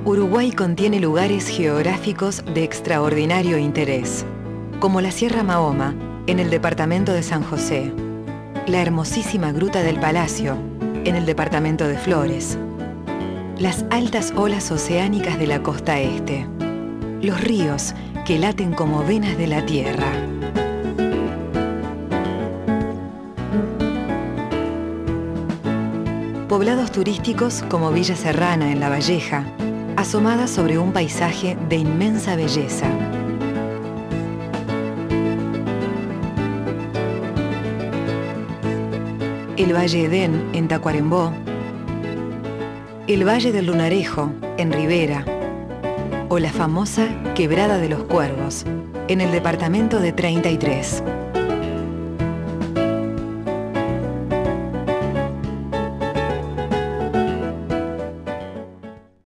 Uruguay contiene lugares geográficos de extraordinario interés, como la Sierra Mahoma, en el departamento de San José, la hermosísima Gruta del Palacio, en el departamento de Flores, las altas olas oceánicas de la costa este, los ríos que laten como venas de la tierra. Poblados turísticos como Villa Serrana en La Valleja, asomada sobre un paisaje de inmensa belleza. El Valle Edén en Tacuarembó, el Valle del Lunarejo en Rivera, o la famosa Quebrada de los Cuervos en el departamento de 33.